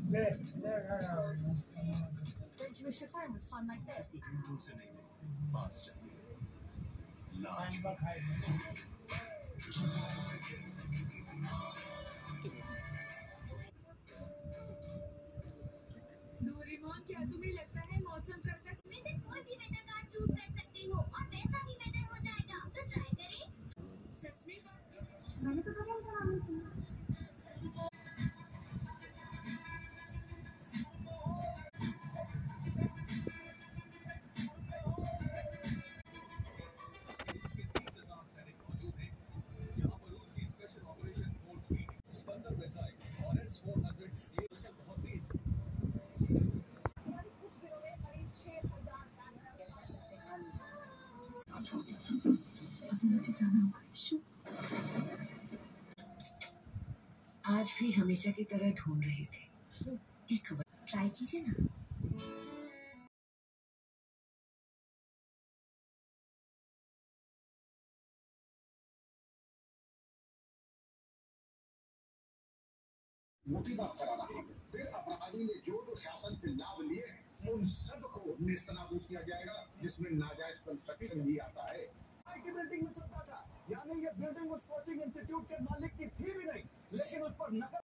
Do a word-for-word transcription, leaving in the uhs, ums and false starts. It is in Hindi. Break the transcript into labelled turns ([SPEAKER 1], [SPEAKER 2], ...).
[SPEAKER 1] Don't you wish your phone was fun like this?
[SPEAKER 2] दूर से नहीं देखते, पास जाते लाज
[SPEAKER 1] डोरेमोन, क्या तुम्हें लगता है मौसम कब तक में से कोई भी वेदर कार्ड चूज कर सकती हो और वैसा ही वेदर हो जाएगा? तो ट्राई करें। सच में मैंने तो कभी उनका नाम नहीं सुना। अभी मुझे जाना होगा। आज भी हमेशा की तरह ढूंढ रहे थे, एक ट्राई कीजिए ना।
[SPEAKER 3] मोटी बात करा रहा हूँ। फिर अपराधी ने जो जो शासन से लाभ लिए उन सबको निस्तनाबूद किया जाएगा, जिसमें नाजायज कंस्ट्रक्शन भी आता है। आईटी बिल्डिंग में चलता था, यानी ये बिल्डिंग उस कोचिंग इंस्टीट्यूट के मालिक की थी भी नहीं, लेकिन उस पर नकल